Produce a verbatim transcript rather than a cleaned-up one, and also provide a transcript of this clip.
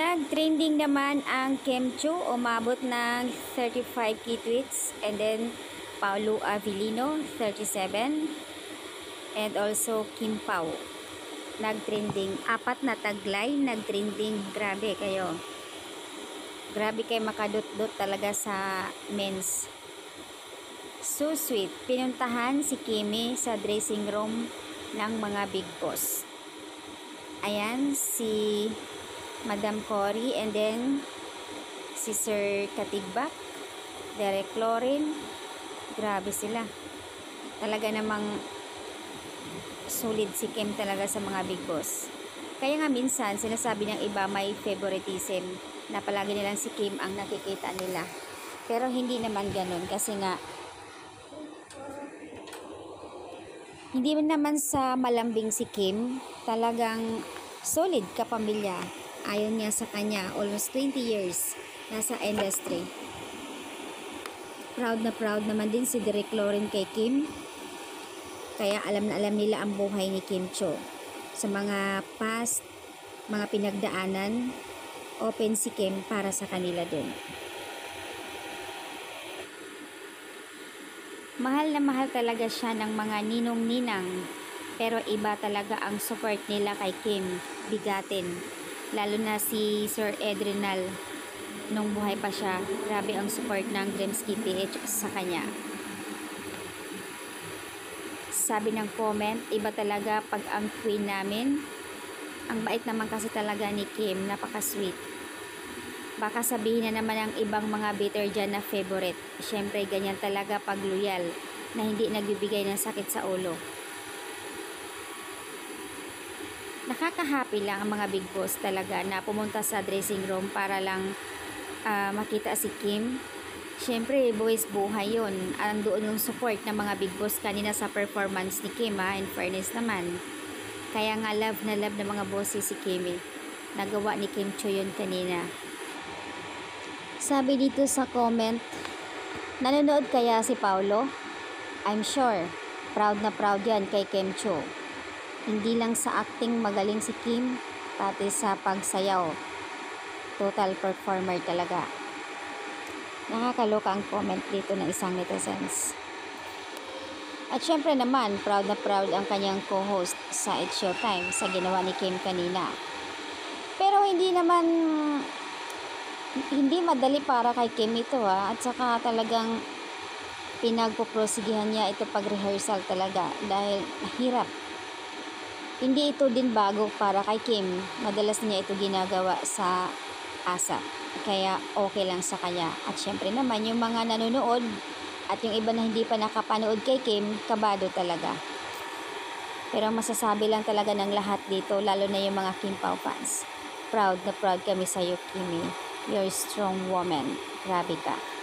Nag-trending naman ang Kim Chiu, umabot ng thirty-five k tweets, and then Paulo Avellino thirty-seven, and also Kim Pao. Nag-trending, apat na taglay nag-trending. Grabe kayo. Grabe kayo makadot-dot talaga sa men's. So sweet. Pinuntahan si Kimi sa dressing room ng mga big boss. Ayan si Madam Cory, and then si Sir Katigbak, Derek Lorin. Grabe sila. Talaga namang solid si Kim talaga sa mga big boss. Kaya nga minsan sinasabi ng iba may favoritism na palagi nilang si Kim ang nakikita nila. Pero hindi naman ganun kasi nga hindi naman sa malambing si Kim, talagang solid kapamilya. Ayon niya sa kanya, almost twenty years nasa industry. Proud na proud naman din si Derek Lorin kay Kim. Kaya alam na alam nila ang buhay ni Kim Chiu. Sa mga past, mga pinagdaanan, open si Kim para sa kanila din. Mahal na mahal talaga siya ng mga ninong-ninang, pero iba talaga ang support nila kay Kim, bigatin. Lalo na si Sir Edrinal, nung buhay pa siya, grabe ang support ng Dreamski P H sa kanya. Sabi ng comment, iba talaga pag ang queen namin. Ang bait naman kasi talaga ni Kim, napaka-sweet. Baka sabihin na naman ang ibang mga bitter dyan na favorite. Siyempre, ganyan talaga pag loyal, na hindi nagbibigay ng sakit sa ulo. Nakaka-happy lang ang mga big boss talaga na pumunta sa dressing room para lang uh, makita si Kim. Siyempre, buwis buhay yun. Andoon yung support ng mga big boss kanina sa performance ni Kim, ha? In fairness naman. Kaya nga love na love ng mga bosses si Kim, eh. Nagawa ni Kim Chiu yun kanina. Sabi dito sa comment, nanonood kaya si Paulo? I'm sure, proud na proud yan kay Kim Chiu. Hindi lang sa acting magaling si Kim, pati sa pagsayaw. Total performer talaga. Nakakaloka ang comment dito ng isang netizens. At syempre naman, proud na proud ang kanyang co-host sa It's Showtime sa ginawa ni Kim kanina. Pero hindi naman, hindi madali para kay Kim ito, ha. At saka talagang pinagpuprosigihan niya ito pag-rehearsal talaga dahil mahirap. Hindi ito din bago para kay Kim. Madalas niya ito ginagawa sa ASAP. Kaya okay lang sa kanya. At syempre naman yung mga nanonood at yung iba na hindi pa nakapanood kay Kim, kabado talaga. Pero masasabi lang talaga ng lahat dito, lalo na yung mga Kim Pao fans. Proud na proud kami sa iyo, Kimi. You're a strong woman. Grabe ka.